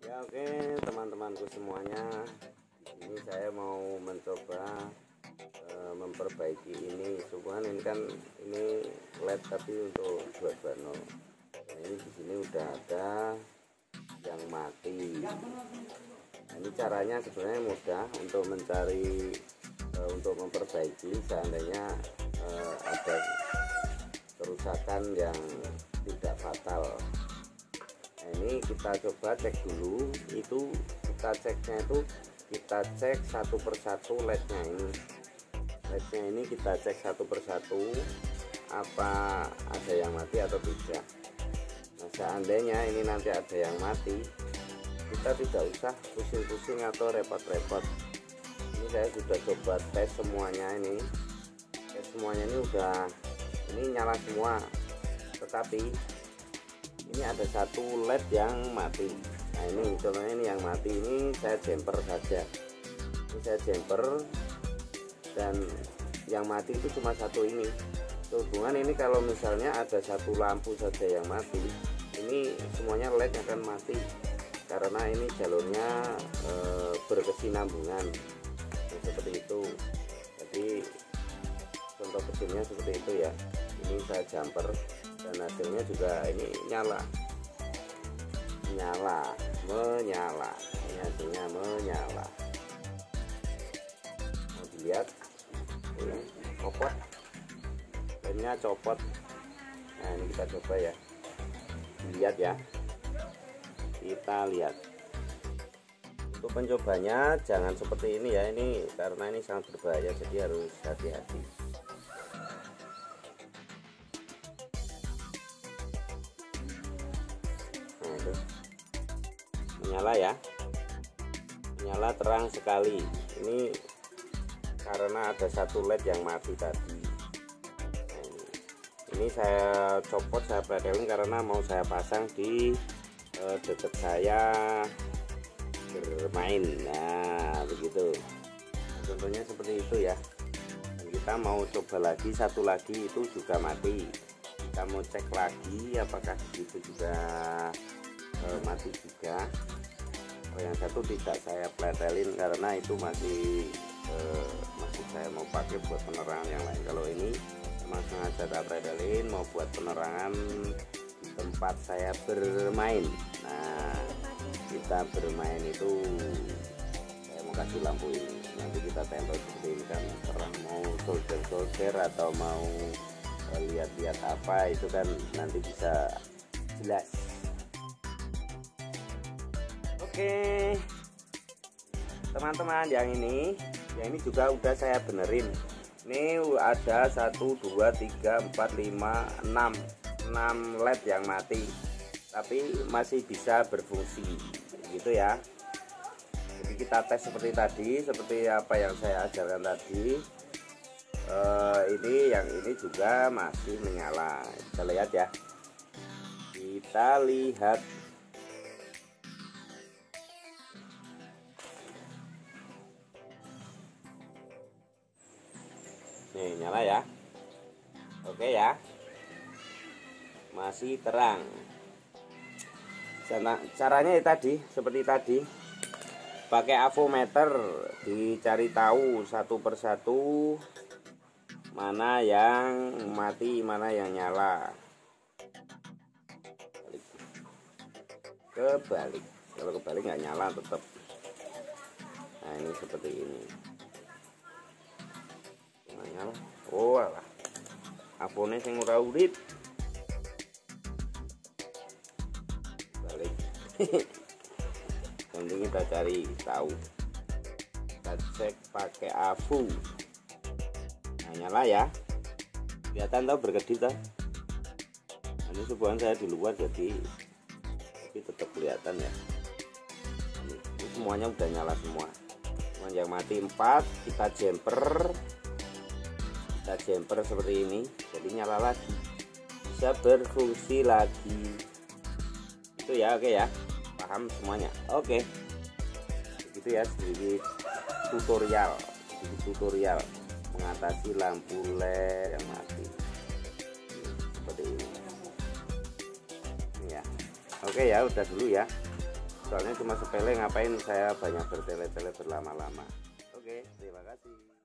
Ya oke teman-temanku semuanya, ini saya mau mencoba memperbaiki ini. Sukuan ini kan ini LED tapi untuk 220. Nah, ini di sini udah ada yang mati. Nah, ini caranya sebenarnya mudah untuk mencari untuk memperbaiki seandainya ada kerusakan yang tidak fatal. Nah, ini kita coba cek dulu. Itu kita ceknya itu kita cek satu persatu LED-nya ini. LED-nya ini kita cek satu persatu apa ada yang mati atau tidak. Nah, seandainya ini nanti ada yang mati, kita tidak usah pusing-pusing atau repot-repot. Ini saya sudah coba tes semuanya ini. Tes semuanya ini udah nyala semua. Tetapi ini ada satu LED yang mati. Nah ini contohnya ini yang mati, ini saya jumper saja. Ini saya jumper dan yang mati itu cuma satu ini. Sehubungan ini kalau misalnya ada satu lampu saja yang mati, ini semuanya LED akan mati karena ini jalurnya berkesinambungan. Nah, seperti itu. Jadi contoh kecilnya seperti itu ya. Ini saya jumper dan hasilnya juga ini menyala, ini hasilnya menyala. Mau dilihat ini copot, lemnya copot. Nah ini kita coba ya, dilihat ya, kita lihat. Untuk pencobanya jangan seperti ini ya, ini karena ini sangat berbahaya, jadi harus hati-hati. Menyala ya, menyala terang sekali. Ini karena ada satu LED yang mati tadi. Nah, ini saya copot, saya pretelin karena mau saya pasang di dekat saya bermain. Nah begitu, contohnya seperti itu ya. Dan kita mau coba lagi, satu lagi itu juga mati. Kita mau cek lagi apakah begitu juga mati juga. Kalau yang satu tidak saya pletelin karena itu masih saya mau pakai buat penerangan yang lain. Kalau ini memang sengaja saya pletelin mau buat penerangan di tempat saya bermain. Nah kita bermain itu saya mau kasih lampu ini, nanti kita tempel seperti ini kan terang. Mau solder atau mau lihat-lihat apa itu kan nanti bisa jelas. Oke teman-teman, yang ini juga udah saya benerin. Ini ada 1 2 3 4 5 6 LED yang mati, tapi masih bisa berfungsi gitu ya. Jadi kita tes seperti tadi, seperti apa yang saya ajarkan tadi. Ini yang ini juga masih menyala. Kita lihat ya, kita lihat. Nih nyala ya. Oke ya, masih terang. Caranya tadi seperti tadi, pakai avometer dicari tahu satu persatu mana yang mati, mana yang nyala. Kebalik, kalau kebalik nggak nyala tetap. Nah ini seperti ini. Nyala. Oh alah, apone sing ora urip. Balik. Nanti kita cari tahu. Kita cek pakai avu. Nah, nyala ya. Kelihatan tahu berkedip tahu. Ini sebuah saya di luar jadi tapi tetap kelihatan ya. Ini semuanya udah nyala semua. Cuman yang mati 4 kita jumper. Kita jumper seperti ini, jadi nyala lagi, bisa berfungsi lagi. Itu ya, oke ya, paham semuanya. Oke, begitu ya, sedikit tutorial mengatasi lampu LED yang mati seperti ini ya. Oke ya, udah dulu ya. soalnya cuma sepele, ngapain saya banyak bertele-tele berlama-lama. Oke, terima kasih.